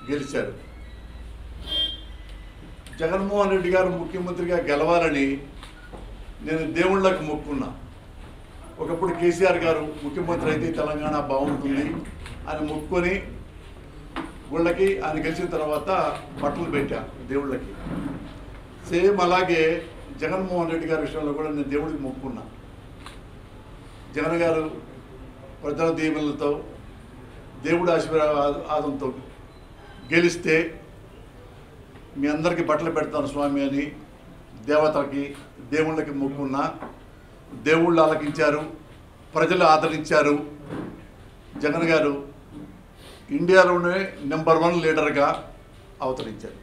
గెలిచారు. జగన్మోహన్ రెడ్డి గారు ముఖ్యమంత్రిగా గెలవాలని నేను దేవుళ్ళకు మొక్కున్నా. ఒకప్పుడు కేసీఆర్ గారు ముఖ్యమంత్రి అయితే తెలంగాణ బాగుంటుంది అని మొక్కుకొని గుళ్ళకి ఆయన గెలిచిన తర్వాత బట్టలు పెట్టా దేవుళ్ళకి. సేమ్ అలాగే జగన్మోహన్ రెడ్డి గారి విషయంలో కూడా నేను దేవుడికి మొక్కున్నా. జగన్ గారు ప్రజల దీవెనలతో దేవుడి ఆశీర్వాదంతో గెలిస్తే మీ అందరికీ బట్టలు పెడతాను స్వామి అని దేవతలకి దేవుళ్ళకి మొక్కున్నా. దేవుళ్ళు ఆలకించారు, ప్రజలు ఆదరించారు. జగన్ గారు ఇండియాలోనే నెంబర్ 1 లీడర్గా అవతరించారు.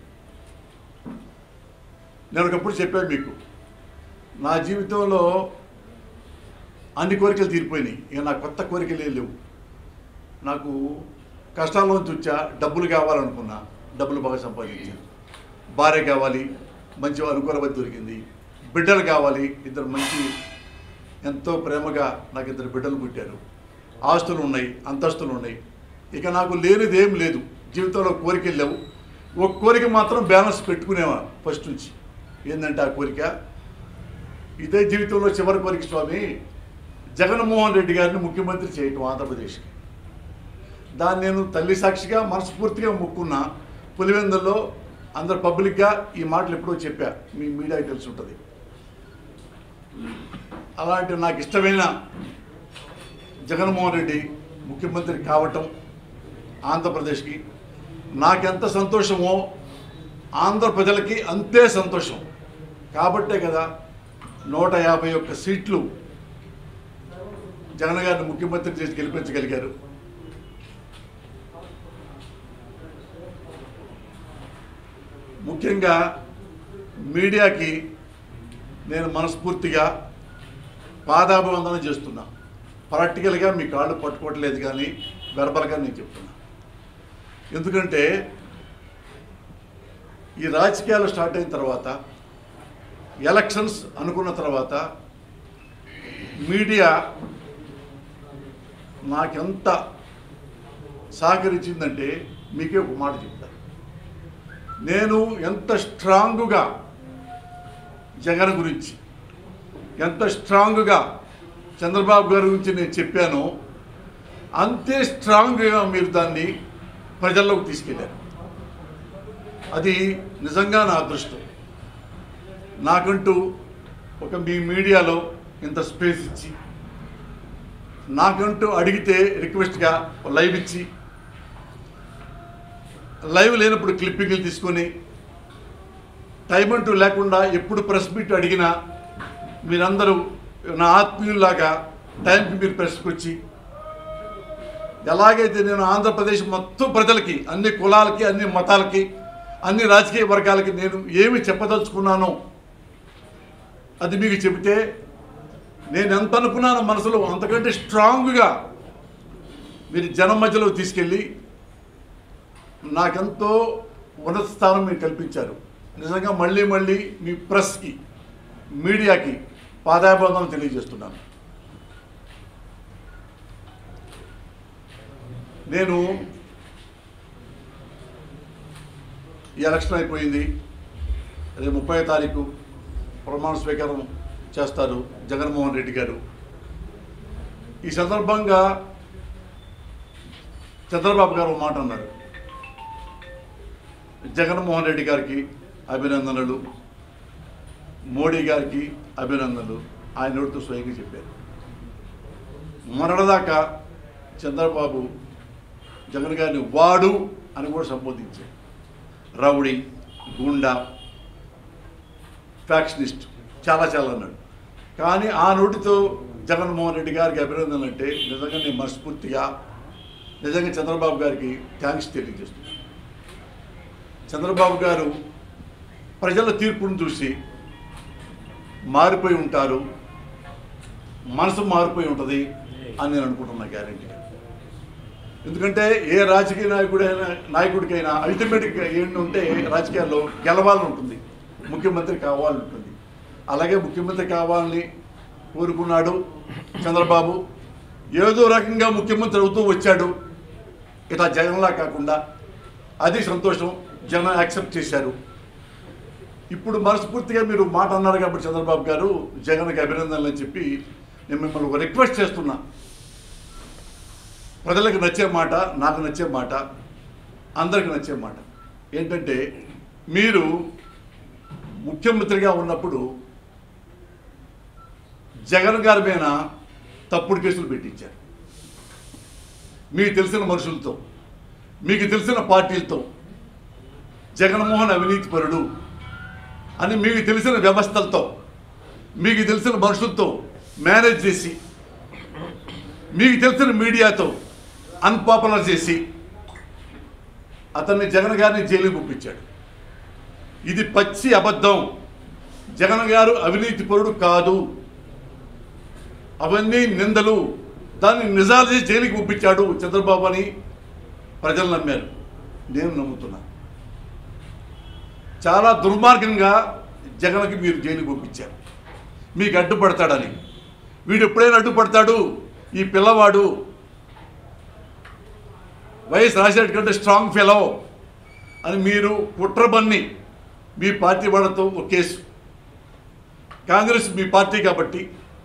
నేను ఒకప్పుడు చెప్పాను మీకు, నా జీవితంలో అన్ని కోరికలు తీరిపోయినాయి. ఇక నాకు కొత్త కోరికలే లేవు. నాకు కష్టాల్లోంచి వచ్చా, డబ్బులు కావాలనుకున్నా, డబ్బులు బాగా సంపాదించాను. భార్య కావాలి, మంచి అనుకూలమతి దొరికింది. బిడ్డలు కావాలి, 2 మంచి ఎంతో ప్రేమగా నాకు 2 బిడ్డలు పుట్టారు. ఆస్తులు ఉన్నాయి, అంతస్తులు ఉన్నాయి. ఇక నాకు లేనిదేం లేదు. జీవితంలో కోరికలు లేవు. ఒక కోరిక మాత్రం బ్యాలెన్స్ పెట్టుకునేవా ఫస్ట్ నుంచి. ఏంటంటే ఆ కోరిక, ఇదే జీవితంలో చివరి కోరిక స్వామి, జగన్మోహన్ రెడ్డి గారిని ముఖ్యమంత్రి చేయటం ఆంధ్రప్రదేశ్కి. దాన్ని నేను తల్లి సాక్షిగా మనస్ఫూర్తిగా మొక్కున్నా. పులివెందుల్లో అందరు పబ్లిక్గా ఈ మాటలు ఎప్పుడో చెప్పా, మీ మీడియాకి తెలిసి ఉంటుంది. అలాంటి నాకు ఇష్టమైన జగన్మోహన్ రెడ్డి ముఖ్యమంత్రి కావటం ఆంధ్రప్రదేశ్కి నాకెంత సంతోషమో ఆంధ్ర ప్రజలకి అంతే సంతోషం. కాబట్టే కదా 151 సీట్లు జగన్ గారిని ముఖ్యమంత్రి చేసి గెలిపించగలిగారు. ముఖ్యంగా మీడియాకి నేను మనస్ఫూర్తిగా పాదాభివందనం చేస్తున్నా. ప్రాక్టికల్గా మీ కాళ్ళు పట్టుకోవట్లేదు, కానీ వెర్బల్గా నేను చెప్తున్నా. ఎందుకంటే ఈ రాజకీయాలు స్టార్ట్ అయిన తర్వాత, ఎలక్షన్స్ అనుకున్న తర్వాత మీడియా నాకెంత సహకరించిందంటే మీకే ఒక మాట చెప్తాను. నేను ఎంత స్ట్రాంగుగా జగన్ గురించి, ఎంత స్ట్రాంగ్గా చంద్రబాబు గారి గురించి నేను చెప్పానో అంతే స్ట్రాంగ్గా మీరు దాన్ని ప్రజల్లోకి తీసుకెళ్ళారు. అది నిజంగా నా అదృష్టం. నాకంటూ ఒక మీ మీడియాలో ఇంత స్పేస్ ఇచ్చి, నాకంటూ అడిగితే రిక్వెస్ట్గా లైవ్ ఇచ్చి, లైవ్ లేనప్పుడు క్లిప్పింగ్లు తీసుకొని, టైం అంటూ లేకుండా ఎప్పుడు ప్రెస్ మీట్ అడిగినా మీరందరూ నా ఆత్మీయుల్లాగా టైంకి మీరు ప్రెస్కి వచ్చి, ఎలాగైతే నేను ఆంధ్రప్రదేశ్ మొత్తం ప్రజలకి, అన్ని కులాలకి, అన్ని మతాలకి, అన్ని రాజకీయ వర్గాలకి నేను ఏమి చెప్పదలుచుకున్నానో అది మీకు చెబితే, నేను ఎంత అనుకున్నానో మనసులో అంతకంటే స్ట్రాంగ్గా మీరు జనం మధ్యలో తీసుకెళ్ళి నాకెంతో ఉన్నత స్థానం మీరు కల్పించారు. నిజంగా మళ్ళీ మళ్ళీ మీ ప్రెస్కి, మీడియాకి పాదాభివందనం తెలియజేస్తున్నాను. నేను ఈ ఎలక్షన్ అయిపోయింది, రేపు 30వ తారీఖు ప్రమాణ స్వీకారం చేస్తారు జగన్మోహన్ రెడ్డి గారు. ఈ సందర్భంగా చంద్రబాబు గారు మాట అన్నారు, జగన్మోహన్ రెడ్డి గారికి అభినందనలు, మోడీ గారికి అభినందనలు ఆయన నోటితో స్వయంగా చెప్పారు. మొన్నటిదాకా చంద్రబాబు జగన్ గారిని వాడు అని కూడా సంబోధించారు. రౌడీ, గుండా, ఫ్యాక్షనిస్ట్ చాలా అన్నాడు. కానీ ఆ నోటితో జగన్మోహన్ రెడ్డి గారికి అభినందనలు అంటే నిజంగా నేను మనస్ఫూర్తిగా నిజంగా చంద్రబాబు గారికి థ్యాంక్స్ తెలియజేస్తున్నాను. చంద్రబాబు గారు ప్రజల తీర్పును చూసి మారిపోయి ఉంటారు, మనసు మారిపోయి ఉంటుంది అని నేను అనుకుంటున్నా గ్యారెంటీగా. ఎందుకంటే ఏ రాజకీయ నాయకుడికైనా అల్టిమేట్గా ఏంటంటే రాజకీయాల్లో గెలవాలని ఉంటుంది, ముఖ్యమంత్రి కావాలని ఉంటుంది. అలాగే ముఖ్యమంత్రి కావాలని కోరుకున్నాడు చంద్రబాబు. ఏదో రకంగా ముఖ్యమంత్రి అవుతూ వచ్చాడు. ఇట్లా జగన్లా కాకుండా అది సంతోషం, జనం యాక్సెప్ట్ చేశారు. ఇప్పుడు మనస్ఫూర్తిగా మీరు మాట అన్నారు కాబట్టి చంద్రబాబు గారు జగన్కి అభినందనలు అని చెప్పి నేను మిమ్మల్ని ఒక రిక్వెస్ట్ చేస్తున్నా. ప్రజలకు నచ్చే మాట, నాకు నచ్చే మాట, అందరికి నచ్చే మాట ఏంటంటే, మీరు ముఖ్యమంత్రిగా ఉన్నప్పుడు జగన్ గారి మీద తప్పుడు కేసులు పెట్టించారు. మీకు తెలిసిన మనుషులతో, మీకు తెలిసిన పార్టీలతో జగన్మోహన్ అవినీతిపరుడు అని మీకు తెలిసిన వ్యవస్థలతో, మీకు తెలిసిన మనుషులతో మేనేజ్ చేసి, మీకు తెలిసిన మీడియాతో అన్పాపులర్ చేసి అతన్ని జగన్ గారిని జైలుకి పంపించాడు. ఇది పచ్చి అబద్ధం. జగన్ గారు అవినీతిపరుడు కాదు, అవన్నీ నిందలు. దాన్ని నిజాలు చేసి జైలుకి పంపించాడు చంద్రబాబు అని ప్రజలు నమ్మారు, నేను నమ్ముతున్నా. చాలా దుర్మార్గంగా జగన్కి మీరు జైలుకి పంపించారు, మీకు అడ్డుపడతాడని. వీడు ఎప్పుడైనా అడ్డుపడతాడు, ఈ పిల్లవాడు వైఎస్ రాజశేఖర్ కంటే స్ట్రాంగ్ ఫెలో అని మీరు కుట్రబన్ని మీ పార్టీ వాళ్ళతో ఒక కేసు, కాంగ్రెస్ మీ పార్టీ కాబట్టి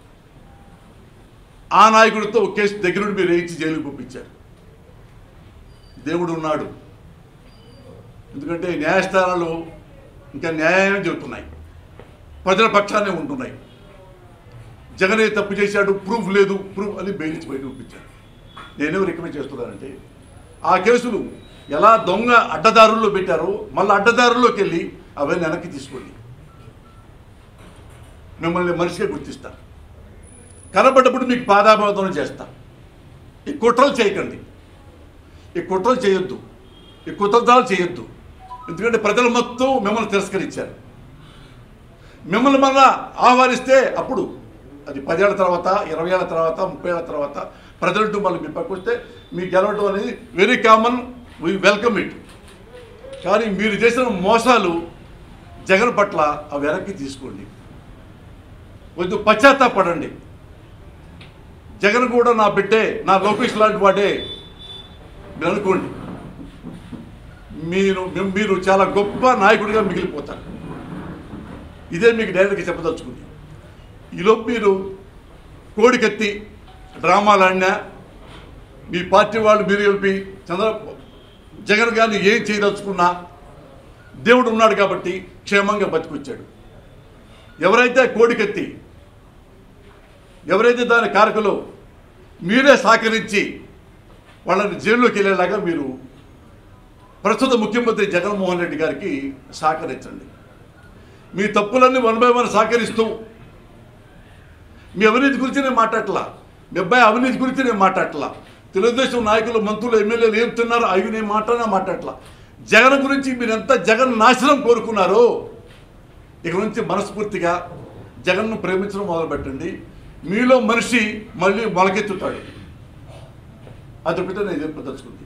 ఆ నాయకుడితో ఒక కేసు దగ్గర నుండి మీరు వేయించి జైలుకి పంపించారు. దేవుడు ఉన్నాడు, ఎందుకంటే న్యాయస్థానాలు ఇంకా న్యాయమే చెబుతున్నాయి, ప్రజల పక్షానే ఉంటున్నాయి. జగనే తప్పు చేశాడు, ప్రూఫ్ లేదు, ప్రూఫ్ అని బెయిలించి బయట పంపించారు. నేనేమో రికమెండ్ చేస్తున్నానంటే, ఆ కేసులు ఎలా దొంగ అడ్డదారుల్లో పెట్టారో మళ్ళీ అడ్డదారుల్లోకి వెళ్ళి అవన్నీ వెనక్కి తీసుకోండి. మిమ్మల్ని మనిషిగా గుర్తిస్తా, కనబడ్డప్పుడు మీకు పాదాభివందనం చేస్తా. ఈ కుట్రలు చేయకండి, ఈ కుట్రలు చేయొద్దు, ఈ కుతంత్రాలు చేయొద్దు. ఎందుకంటే ప్రజలు మొత్తం మిమ్మల్ని తిరస్కరించారు. మిమ్మల్ని మళ్ళా ఆహ్వానిస్తే అప్పుడు అది 10 ఏళ్ల తర్వాత, 20 ఏళ్ల తర్వాత, 30 ఏళ్ల తర్వాత ప్రజలంటూ మళ్ళీ మీ పక్క వస్తే మీకు గెలవడం అనేది very common, we welcome it. కానీ మీరు చేసిన మోసాలు జగన్ పట్ల అవి వెనక్కి తీసుకోండి, కొంచెం పశ్చాత్తాపడండి. జగన్ కూడా నా బిడ్డే, నా లోకేష్ లాంటి వాడే మీరు అనుకోండి. మీరు చాలా గొప్ప నాయకుడిగా మిగిలిపోతారు. ఇదే మీకు డైరెక్ట్గా చెప్పదలుచుకుంది. ఈలోపు మీరు కోడికెత్తి డ్రామాలు ఆడినా, మీ పార్టీ వాళ్ళు మీరు కలిపి జగన్ గారిని ఏం చేయదలుచుకున్నా దేవుడు ఉన్నాడు కాబట్టి క్షేమంగా బతికొచ్చాడు. ఎవరైతే కోడికెత్తి, ఎవరైతే దాని కారకులో మీరే సహకరించి వాళ్ళని జైల్లోకి వెళ్ళేలాగా మీరు ప్రస్తుత ముఖ్యమంత్రి జగన్మోహన్ రెడ్డి గారికి సహకరించండి. మీ తప్పులన్నీ 1 by 1 సహకరిస్తూ, మీ అవినీతి గురించి నేను మాట్లాడట్లా, మీ అబ్బాయి అవినీతి గురించి నేను మాట్లాడట్లా, తెలుగుదేశం నాయకులు, మంత్రులు, ఎమ్మెల్యేలు ఏం తిన్నారో అవి నేను మాట్లాడట్లా. జగన్ గురించి మీరెంత జగన్ నాశనం కోరుకున్నారో ఇక నుంచి మనస్ఫూర్తిగా జగన్ను ప్రేమించడం మొదలుపెట్టండి. మీలో మనిషి మళ్ళీ మొలకెత్తుతాడు. అదొకటే నేను చెప్పదలుచుకుంది.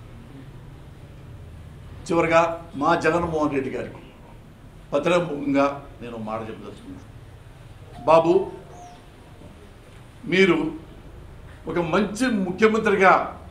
చివరిగా మా జగన్మోహన్ రెడ్డి గారికి పత్రముఖంగా నేను మాట చెప్పదలుచుకున్నాను. బాబు, మీరు ఒక మంచి ముఖ్యమంత్రిగా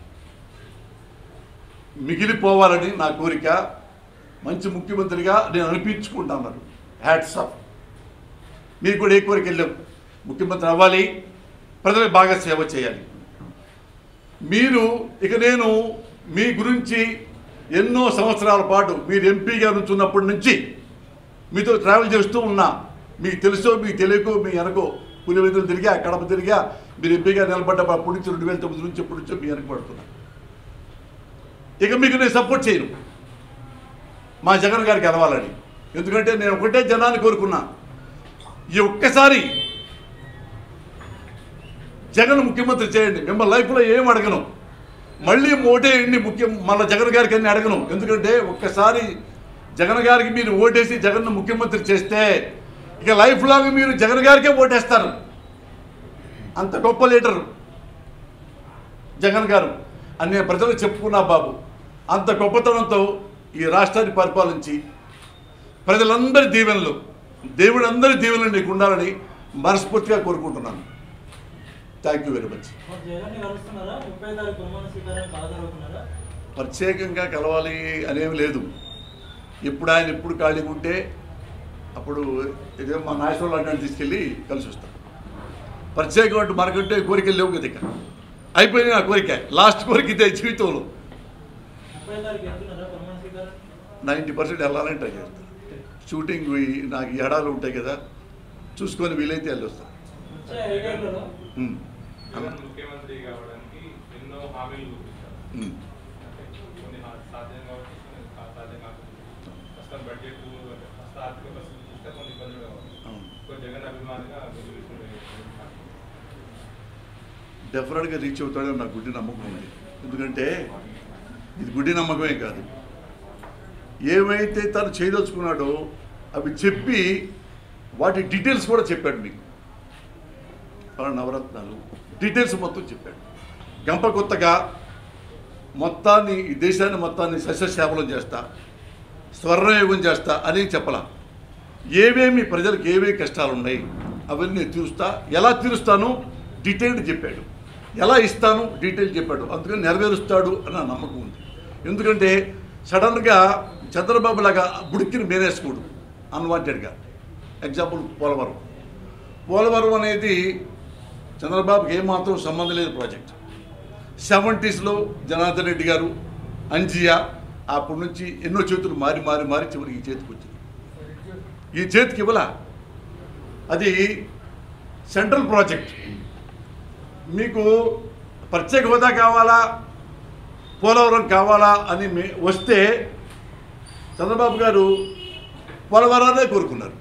మిగిలిపోవాలని నా కోరిక. మంచి ముఖ్యమంత్రిగా నేను అనిపించుకుంటున్నాను. Hats off. మీకు కూడా ఏ కోరిక వెళ్ళాం, ముఖ్యమంత్రి అవ్వాలి, ప్రజలకు బాగా సేవ చేయాలి. మీరు ఇక నేను మీ గురించి ఎన్నో సంవత్సరాల పాటు మీరు ఎంపీగా నుంచున్నప్పటి నుంచి మీతో ట్రావెల్ చేస్తూ ఉన్నా. మీకు తెలుసో మీకు తెలియకో మీ వెనకో పులివెందులు తిరిగా, కడప తిరిగా, మీరు ఎంపీగా నిలబడ్డ అప్పటి నుంచి 2009 నుంచి ఎప్పటి నుంచో మీ వెనక పడుతున్నా. ఇక మీకు నేను సపోర్ట్ చేయను మా జగన్ గారికి గెలవాలని. ఎందుకంటే నేను ఒకటే జనాన్ని కోరుకున్నా, ఈ ఒక్కసారి జగన్ ముఖ్యమంత్రి చేయండి. మిమ్మల్ని లైఫ్లో ఏం అడగను, మళ్ళీ ఓటేయండి మళ్ళీ జగన్ గారికి అన్ని అడగను. ఎందుకంటే ఒక్కసారి జగన్ గారికి మీరు ఓటేసి జగన్ను ముఖ్యమంత్రి చేస్తే ఇక లైఫ్ లాంగ్ మీరు జగన్ గారికే ఓటేస్తారు. అంత గొప్ప లీడరు జగన్ గారు అని నేను ప్రజలకు చెప్పుకున్నా. బాబు, అంత గొప్పతనంతో ఈ రాష్ట్రాన్ని పరిపాలించి ప్రజలందరి దీవెనలు, దేవుడు అందరి దీవెనలు నీకు ఉండాలని మనస్ఫూర్తిగా కోరుకుంటున్నాను. Thank you very much. ప్రత్యేకంగా కలవాలి అనేవి లేదు. ఎప్పుడు ఆయన ఎప్పుడు ఖాళీగా ఉంటే అప్పుడు ఇదే మా నాయకులు అంటే తీసుకెళ్ళి కలిసి వస్తాం. ప్రత్యేకం అంటూ మనకంటే కోరికలు లేవు కదా. ఇక అయిపోయింది నా కోరిక, లాస్ట్ కోరిక ఇదే జీవితంలో. 90% వెళ్ళాలని ట్రై చేస్తాను. షూటింగ్ నాకు ఎడాలు ఉంటాయి కదా, చూసుకొని వీలైతే వెళ్ళి వస్తాను. ముఖ్యమంత్రి కావడానికి ఎన్నో హామీలు కొన్ని సాధ్యం కావచ్చు, సాధ్యం కాకపోతే బడ్జెట్ ఆర్థిక పరిస్థితి చూస్తే కొన్ని ఇబ్బందులు కావచ్చు. జగన్ అభిమానిగా డెఫినెట్గా రీచ్ అవుతాడని నాకు గుడ్డి నమ్మకం ఉంది. ఎందుకంటే ఇది గుడ్డి నమ్మకమే కాదు, ఏమైతే తను చేయదలుచుకున్నాడో అవి చెప్పి వాటి డీటెయిల్స్ కూడా చెప్పాడు. మీకు నవరత్నాలు డీటెయిల్స్ మొత్తం చెప్పాడు. గంప కొత్తగా మొత్తాన్ని, ఈ దేశాన్ని మొత్తాన్ని సస్యశ్యామలం చేస్తా, స్వర్ణయుగం చేస్తా అని చెప్పలా. ఏమేమి ప్రజలకు ఏమేమి కష్టాలు ఉన్నాయి అవన్నీ తీరుస్తా, ఎలా తీరుస్తాను డీటెయిల్డ్ చెప్పాడు, ఎలా ఇస్తాను డీటెయిల్ చెప్పాడు. అందుకని నెరవేరుస్తాడు అన్న నమ్మకం ఉంది. ఎందుకంటే సడన్గా చంద్రబాబు లాగా బుడికిని మేనేసుకోడు అన్వాంటెడ్గా. ఎగ్జాంపుల్ పోలవరం అనేది చంద్రబాబుకి ఏమాత్రం సంబంధం లేదు ప్రాజెక్ట్. 70s జనార్దన్ రెడ్డి గారు, అంజియా, అప్పటి నుంచి ఎన్నో చేతులు మారి మారి మారి చివరికి ఈ చేతికి వచ్చింది. ఈ చేతికి ఇవ్వలా. అది సెంట్రల్ ప్రాజెక్ట్. మీకు ప్రత్యేక హోదా కావాలా, పోలవరం కావాలా అని వస్తే చంద్రబాబు గారు పోలవరాన్నే కోరుకున్నారు.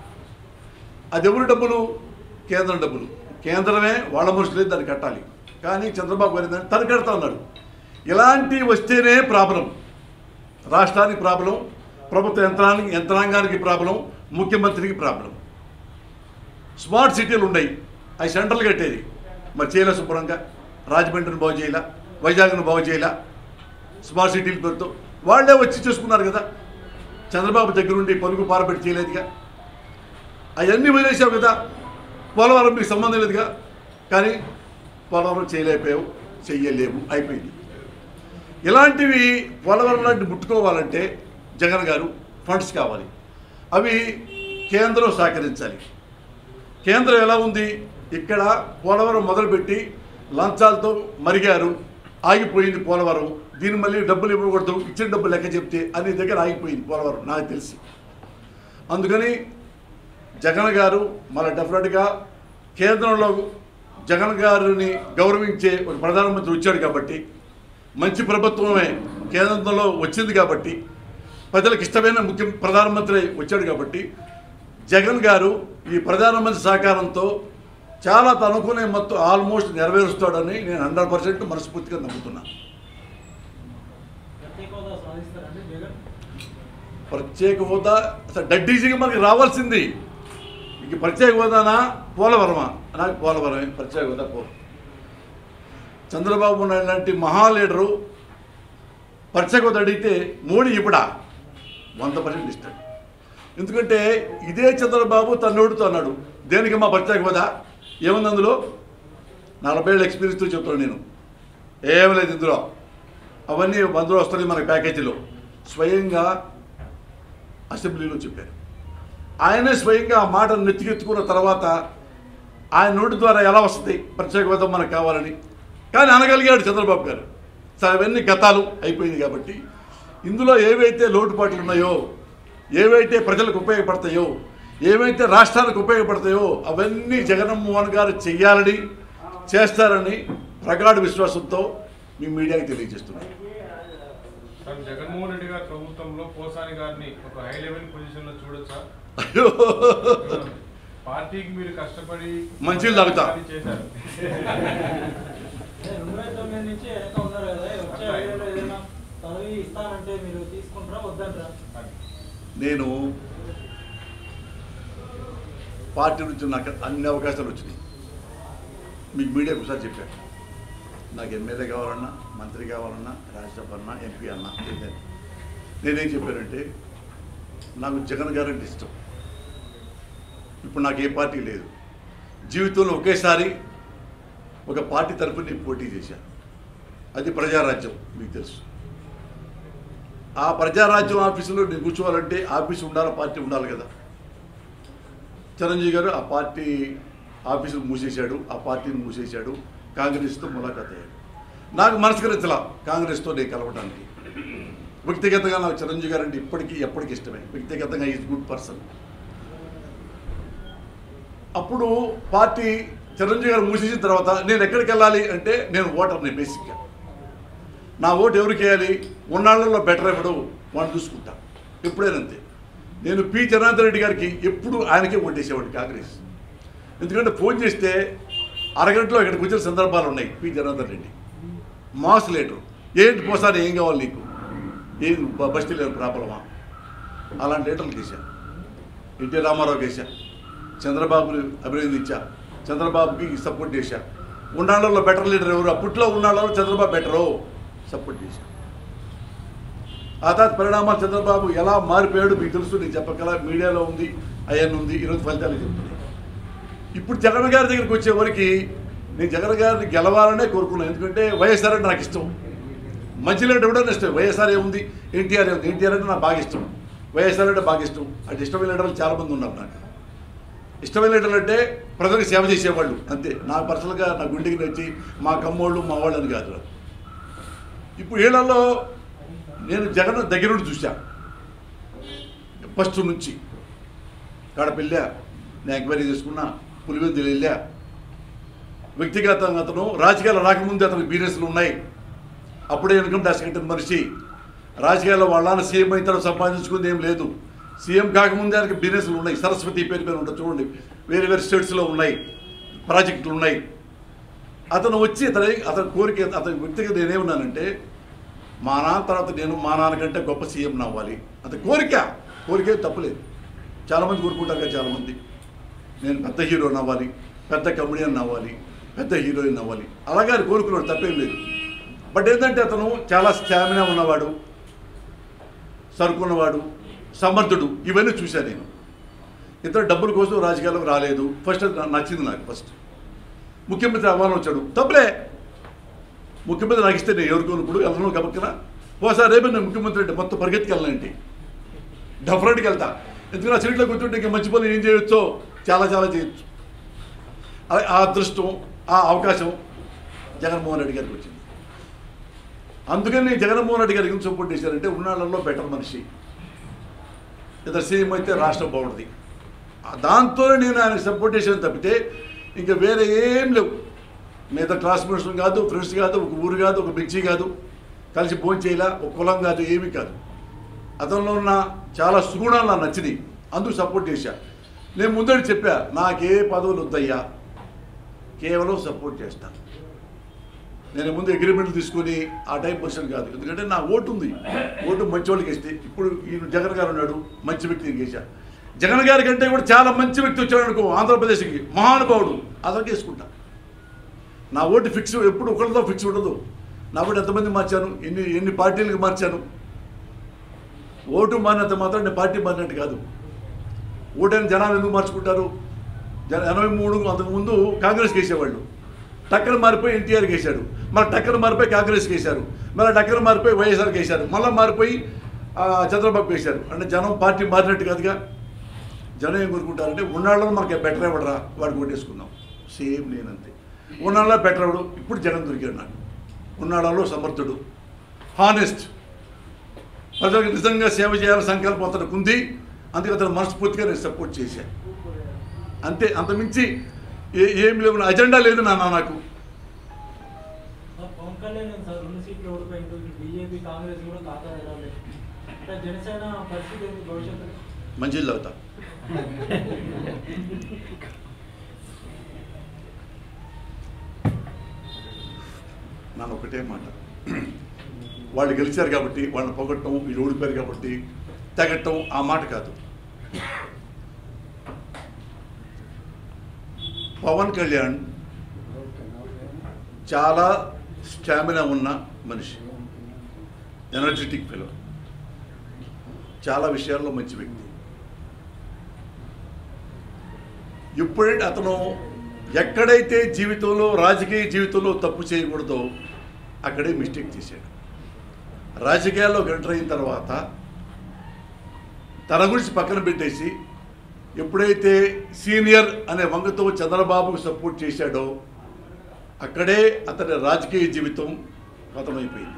అది ఎవరి డబ్బులు? కేంద్రం డబ్బులు. కేంద్రమే వాళ్ళ మనుషులే దాన్ని కట్టాలి. కానీ చంద్రబాబు గారు దాన్ని తను కడతా ఉన్నారు. ఇలాంటివి వస్తేనే ప్రాబ్లం, రాష్ట్రానికి ప్రాబ్లం, ప్రభుత్వ యంత్రాంగానికి ప్రాబ్లం, ముఖ్యమంత్రికి ప్రాబ్లం. స్మార్ట్ సిటీలు ఉన్నాయి, అవి సెంట్రల్ కట్టేది. మరి చేయలే శుభ్రంగా, రాజమండ్రిని బాగు చేయాల, వైజాగ్ను బాగు చేయాల, స్మార్ట్ సిటీల పేరుతో వాళ్ళే వచ్చి చేసుకున్నారు కదా. చంద్రబాబు దగ్గరుండి పలుకు పారబెట్టి చేయలేదుగా. అవన్నీ వదిలేసావు కదా. పోలవరం మీకు సంబంధం లేదుగా. కానీ పోలవరం చేయలేకపోయావు, చెయ్యలేవు, అయిపోయింది. ఇలాంటివి పోలవరం లాంటి ముట్టుకోవాలంటే జగన్ గారు ఫండ్స్ కావాలి. అవి కేంద్రం సహకరించాలి. కేంద్రం ఎలా ఉంది? ఇక్కడ పోలవరం మొదలుపెట్టి లంచాలతో మరిగారు, ఆగిపోయింది పోలవరం. దీన్ని మళ్ళీ డబ్బులు ఇవ్వకూడదు, ఇచ్చిన డబ్బులు లెక్క చెప్తే అన్ని దగ్గర ఆగిపోయింది పోలవరం నాకు తెలిసి. అందుకని జగన్ గారు మళ్ళీ డెఫినెట్గా కేంద్రంలో జగన్ గారిని గౌరవించే ఒక ప్రధానమంత్రి వచ్చాడు కాబట్టి, మంచి ప్రభుత్వమే కేంద్రంలో వచ్చింది కాబట్టి, ప్రజలకు ఇష్టమైన ప్రధానమంత్రి వచ్చాడు కాబట్టి, జగన్ గారు ఈ ప్రధానమంత్రి సహకారంతో చాలా తనుకునే మొత్తం ఆల్మోస్ట్ నెరవేరుస్తాడని నేను 100% మనస్ఫూర్తిగా నమ్ముతున్నాను. ప్రత్యేక హోదా అసలు డడ్డీజీగా మనకి రావాల్సింది. ఇంక ప్రత్యేక హోదానా పోలవరమా? నాకు పోలవరమే ప్రత్యేక హోదా. చంద్రబాబు నాయుడు లాంటి మహా లీడరు ప్రత్యేక హోదా అడిగితే మోడీ ఇప్పుడా 100% ఇస్తాడు. ఎందుకంటే ఇదే చంద్రబాబు తన్నుడుతో అన్నాడు, దేనికి మా ప్రత్యేక హోదా ఏముంది అందులో? 40 ఏళ్ళ ఎక్స్పీరియన్స్తో చెప్తాను నేను. ఏమీ లేదు ఇందులో. అవన్నీ అందులో వస్తాయి మన ప్యాకేజీలో. స్వయంగా అసెంబ్లీలో చెప్పారు. ఆయనే స్వయంగా ఆ మాటను నెత్తికెత్తుకున్న తర్వాత ఆయన నోటి ద్వారా ఎలా వస్తుంది ప్రత్యేక హోదా మనకు కావాలని? కానీ అనగలిగాడు చంద్రబాబు గారు. అవన్నీ గతాలు అయిపోయింది కాబట్టి ఇందులో ఏవైతే లోటుపాట్లు ఉన్నాయో, ఏవైతే ప్రజలకు ఉపయోగపడతాయో, ఏవైతే రాష్ట్రానికి ఉపయోగపడతాయో అవన్నీ జగన్మోహన్ గారు చెయ్యాలని, చేస్తారని ప్రగాఢ విశ్వాసంతో మీ మీడియాకి తెలియజేస్తున్నారు. జగన్మోహన్ రెడ్డి గారి ప్రభుత్వంలో పోసాని గారిని ఒక హై లెవెల్ పొజిషన్ లో చూడొచ్చా? అయ్యో, పార్టీకి మీరు కష్టపడి మంచిగా తాగుతా చేశారు. నేను పార్టీ నుంచి నాకు అన్ని అవకాశాలు వచ్చినాయి. మీకు మీడియాకు ఒకసారి చెప్పాను, నాకు ఎమ్మెల్యే కావాలన్నా, మంత్రి కావాలన్నా, రాజ్యసభ అన్నా, ఎంపీ అన్నా ఏదైనా. నేనేం చెప్పానంటే నాకు జగన్ గారు అంటే ఇష్టం. ఇప్పుడు నాకు ఏ పార్టీ లేదు. జీవితంలో ఒకేసారి ఒక పార్టీ తరఫున నేను పోటీ చేశాను. అది ప్రజారాజ్యం, మీకు తెలుసు. ఆ ప్రజారాజ్యం ఆఫీసులో నేను కూర్చోవాలంటే ఆఫీసు ఉండాలి, పార్టీ ఉండాలి కదా. చిరంజీవి గారు ఆ పార్టీ ఆఫీసును మూసేశాడు, ఆ పార్టీని మూసేశాడు, కాంగ్రెస్తో ములాఖాత్ అయ్యాడు. నాకు మనస్కరించలా కాంగ్రెస్తో నేను కలవడానికి. వ్యక్తిగతంగా నాకు చిరంజీవి గారు అంటే ఇప్పటికీ ఎప్పటికీ ఇష్టమే. వ్యక్తిగతంగా ఈజ్ గుడ్ పర్సన్. అప్పుడు పార్టీ చిరంజీవి గారు మూసేసిన తర్వాత నేను ఎక్కడికి వెళ్ళాలి అంటే నేను ఓటర్ని. బేసిక్గా నా ఓటు ఎవరికి వేయాలి? ఉన్నాళ్ళలో బెటర్ ఎవడు వాడిని చూసుకుంటా. ఎప్పుడైనంతే. నేను పి జనార్దన్ రెడ్డి గారికి ఎప్పుడు ఆయనకే ఓటేసేవాడిని కాంగ్రెస్. ఎందుకంటే ఫోన్ చేస్తే అరగంటలో ఇక్కడికి వచ్చిన సందర్భాలు ఉన్నాయి. P Janardhan Reddy mass leader. ఏంటి పోసారి ఏం కావాలి నీకు? ఏం బస్తీ లేని ప్రాబ్లమా? అలాంటి లీటర్లు తీశాను. ఎన్టీ రామారావుకి వేసా, చంద్రబాబుని అభినందించా, చంద్రబాబుకి సపోర్ట్ చేశా. ఉన్నాళ్ళలో బెటర్ లీడర్ ఎవరు? అప్పట్లో ఉన్నాళ్ళలో చంద్రబాబు బెటరు సపోర్ట్ చేశా. ఆ తర్వాత పరిణామాలు చంద్రబాబు ఎలా మారిపోయాడు మీకు తెలుసు. నీకు చెప్పగల మీడియాలో ఉంది, అయ్యన్ ఉంది. ఈరోజు ఫలితాలు చెప్తున్నాయి. ఇప్పుడు జగన్ గారి దగ్గరికి వచ్చేవరకు నేను జగన్ గారిని గెలవాలనే కోరుకున్నాను. ఎందుకంటే వైఎస్ఆర్ అంటే నాకు ఇష్టం. మంచిలో కూడా ఇష్టం. వైఎస్ఆర్ ఏముంది, ఎన్టీఆర్ ఏముంది. ఎన్టీఆర్ అంటే నాకు బాగా ఇష్టం, వైఎస్ఆర్ అంటే బాగా ఇష్టం. అంటే ఇష్టమైన లీడర్లు చాలామంది ఉన్నారు. నాకు ఇష్టమైన లీడర్లు అంటే ప్రజలకు సేవ చేసేవాళ్ళు అంతే. నాకు పర్సనల్గా నా గుండెకి నచ్చి మా కమ్మోళ్ళు మా వాళ్ళు అని కాదు. ఇప్పుడు వీళ్ళల్లో నేను జగన్ దగ్గర నుండి చూసా. ఫస్ట్ నుంచి కడప వెళ్ళా, నేను ఎంక్వైరీ చేసుకున్నా, పులివెందులు వెళ్ళా. వ్యక్తిగతంగా అతను రాజకీయాలు రాకముందే అతనికి బిజినెస్లు ఉన్నాయి. అప్పుడే ఇన్కమ్ ట్యాక్స్ కట్టిన మనిషి. రాజకీయాల్లో వాళ్ళని సీఎం అయిన తర్వాత సంపాదించుకుంది ఏం లేదు. సీఎం కాకముందే ఆయనకి బిజినెస్లు ఉన్నాయి. సరస్వతి పేరు మీద ఉంటుంది చూడండి, వేరే వేరే స్టేట్స్లో ఉన్నాయి, ప్రాజెక్టులు ఉన్నాయి. అతను వచ్చి అతని కోరిక, అతని వ్యక్తిగత నేనేమన్నానంటే మా నాన్న తర్వాత నేను మా నాన్నకంటే గొప్ప సీఎం అవ్వాలి. అది కోరికే తప్పులేదు. చాలామంది కోరుకుంటారు కదా, చాలామంది నేను పెద్ద హీరోని అవ్వాలి, పెద్ద కమెడియన్ అవ్వాలి, పెద్ద హీరోయిన్ అవ్వాలి. అలాగే కోరుకున్నాడు, తప్పేం లేదు. బట్ ఏంటంటే అతను చాలా స్టామినా ఉన్నవాడు, సరుకున్నవాడు, సమర్థుడు. ఇవన్నీ చూశాను నేను. ఇతను డబ్బుల కోసం రాజకీయాలకు రాలేదు. ఫస్ట్ నచ్చింది నాకు. ఫస్ట్ ముఖ్యమంత్రి అవ్వాలని వచ్చాడు, తప్పులే. ముఖ్యమంత్రి నాకు ఇస్తే నేను ఎవరుకోనప్పుడు ఎవరినో గబక్కన ఓసారి రేపు నేను ముఖ్యమంత్రి అంటే మొత్తం పరిగెత్తుకెళ్ళాలంటే డెఫినెట్గా వెళ్తా. ఎందుకంటే ఆ సీట్లో కూర్చుంటే ఇంకా మంచి పనులు ఏం చేయొచ్చో చాలా చాలా చేయొచ్చు. ఆ అదృష్టం, ఆ అవకాశం జగన్మోహన్ రెడ్డి గారికి వచ్చింది. అందుకని జగన్మోహన్ రెడ్డి గారికి సపోర్ట్ చేశారంటే ఉన్నాళ్ళల్లో బెటర్ మనిషి. ఇతర సీఎం అయితే రాష్ట్రం బాగుంటుంది. దాంతో నేను ఆయన సపోర్ట్ చేశాను తప్పితే ఇంకా వేరే ఏం లేవు. మిగతా క్లాస్మేట్స్ కాదు, ఫ్రెండ్స్ కాదు, ఒక ఊరు కాదు, ఒక బిచ్చి కాదు, కలిసి భోజనం చేయాల, ఒక కులం కాదు, ఏమీ కాదు. అతనిలో ఉన్న చాలా సుగుణాలు నాకు నచ్చినాయి, అందుకు సపోర్ట్ చేశా. నేను ముందడి చెప్పా, నాకే పదవులు వద్దయ్యా, కేవలం సపోర్ట్ చేస్తాను. నేను ముందు అగ్రిమెంట్లు తీసుకొని ఆ టైప్ పర్సన్ కాదు. ఎందుకంటే నా ఓటు ఉంది, ఓటు మంచి వాళ్ళకి ఇస్తే. ఇప్పుడు ఈయన జగన్ గారు ఉన్నాడు, మంచి వ్యక్తిని చేశా. జగన్ గారి కంటే కూడా చాలా మంచి వ్యక్తి వచ్చాడు అనుకో ఆంధ్రప్రదేశ్కి, మహానుభావుడు, అతనికి వేసుకుంటా. నా ఓటు ఫిక్స్, ఎప్పుడు ఒకరితో ఫిక్స్ ఉండదు. నా ఓటు ఎంతమంది మార్చాను, ఎన్ని పార్టీలకు మార్చాను. ఓటు మారినంత మాత్రం నేను పార్టీ మారినట్టు కాదు. ఓటైన జనాలు ఎందుకు మార్చుకుంటారు? 83 అంతకుముందు కాంగ్రెస్కి వేసేవాళ్ళు, టక్కన మారిపోయి ఎన్టీఆర్కి వేశాడు, మళ్ళీ టక్కన మారిపోయి కాంగ్రెస్కి వేశారు, మళ్ళీ టక్కన మారిపోయి వైఎస్ఆర్కి వేశారు, మళ్ళీ మారిపోయి చంద్రబాబుకి వేశారు. అంటే జనం పార్టీ మారినట్టు కాదుగా. జనం ఏం కోరుకుంటారంటే ఉన్నాళ్ళలో మనకి బెటర్ ఇవ్వడరా, వాడికి ఓటేసుకుందాం. సేమ్ నేనంతే. ఉన్నాళ్ళలో బెటర్ ఇవ్వడు. ఇప్పుడు జగన్ దొరికాడు నాకు. ఉన్నాళ్ళలో సమర్థుడు, హానెస్ట్, ప్రజలకు నిజంగా సేవ చేయాలని సంకల్పం అతనికి ఉంది. అందుకే అతను మనస్ఫూర్తిగా నేను సపోర్ట్ చేశాను అంతే. అంతమించి ఏం లేవు, అజెండా లేదు నాన్న నాకు. పవన్ కళ్యాణ్ సార్ 2 సీట్లు ఓడిపోయింది, బీజేపీ కాంగ్రెస్ కూడా ఖాతా తెరవలేదు. జనసేన పరిస్థితి భవిష్యత్తులో మంచిది అవుతా. నన్ను ఒకటే మాట, వాళ్ళు గెలిచారు కాబట్టి వాళ్ళని పొగట్టం, వీళ్ళు ఓడిపోయారు కాబట్టి తెగట్టం, ఆ మాట కాదు. పవన్ కళ్యాణ్ చాలా స్టామినా ఉన్న మనిషి, ఎనర్జెటిక్ ఫెలో, చాలా విషయాల్లో మంచి వ్యక్తి. ఎప్పుడైతే అతను ఎక్కడైతే జీవితంలో, రాజకీయ జీవితంలో తప్పు చేయకూడదో అక్కడే మిస్టేక్ చేశాడు. రాజకీయాల్లోకి ఎంటర్ అయిన తర్వాత తన గురించి పక్కన పెట్టేసి ఎప్పుడైతే సీనియర్ అనే వంగతో చంద్రబాబుకు సపోర్ట్ చేశాడో అక్కడే అతని రాజకీయ జీవితం గతమైపోయింది.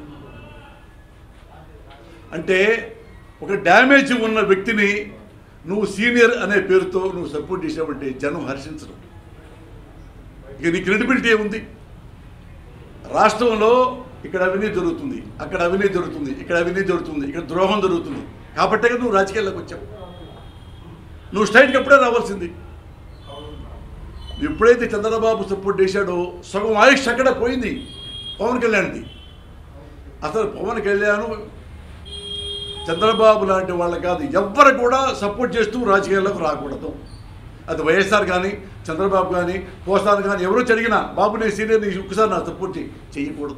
అంటే ఒక డ్యామేజ్ ఉన్న వ్యక్తిని నువ్వు సీనియర్ అనే పేరుతో నువ్వు సపోర్ట్ చేసావంటే జనం హర్షించరు. ఇక నీ క్రెడిబిలిటీ ఏముంది? రాష్ట్రంలో ఇక్కడ అవినీతి జరుగుతుంది, అక్కడ అవినీతి జరుగుతుంది, ఇక్కడ అవినీతి జరుగుతుంది, ఇక్కడ ద్రోహం జరుగుతుంది కాబట్టే కదా నువ్వు రాజకీయాల్లోకి వచ్చావు. నువ్వు స్ట్రైట్కి ఎప్పుడే రావాల్సింది. ఎప్పుడైతే చంద్రబాబు సపోర్ట్ చేశాడో సగం ఆయుష్ అక్కడ పోయింది పవన్ కళ్యాణ్ది. అసలు పవన్ కళ్యాణ్ చంద్రబాబు లాంటి వాళ్ళు కాదు, ఎవ్వరు కూడా సపోర్ట్ చేస్తూ రాజకీయాల్లోకి రాకూడదు. అది వైఎస్ఆర్ కానీ చంద్రబాబు కానీ పోసాని కానీ ఎవరో అడిగినా బాబు నేను సీనియర్ నీ ఒక్కసారి నా సపోర్ట్ చేయకూడదు.